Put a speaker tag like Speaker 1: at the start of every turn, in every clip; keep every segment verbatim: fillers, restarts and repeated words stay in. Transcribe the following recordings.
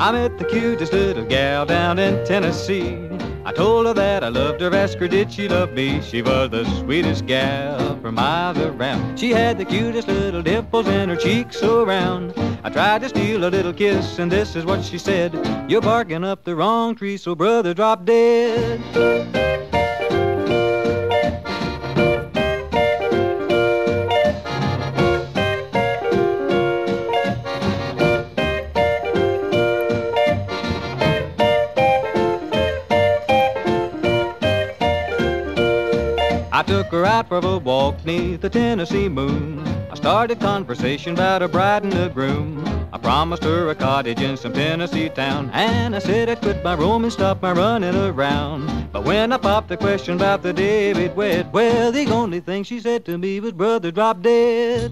Speaker 1: I met the cutest little gal down in Tennessee. I told her that I loved her, asked her did she love me. She was the sweetest gal for miles around. She had the cutest little dimples in her cheeks so round. I tried to steal a little kiss, and this is what she said: "You're barking up the wrong tree, so brother, drop dead." I took her out for a walk 'neath the Tennessee moon. I started conversation about a bride and a groom. I promised her a cottage in some Tennessee town, and I said I'd quit my roam and stop my running around. But when I popped the question about the day we'd wed, well, the only thing she said to me was, "Brother, drop dead."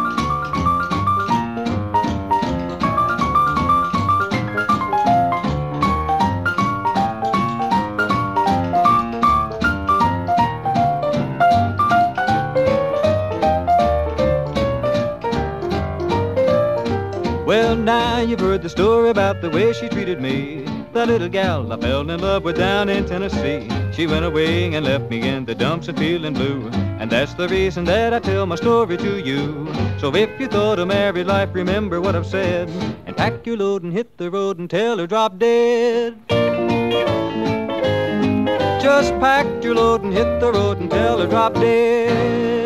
Speaker 1: Well, now you've heard the story about the way she treated me, the little gal I fell in love with down in Tennessee. She went away and left me in the dumps and feeling blue, and that's the reason that I tell my story to you. So if you thought of married life, remember what I've said, and pack your load and hit the road and tell her drop dead. Just pack your load and hit the road and tell her drop dead.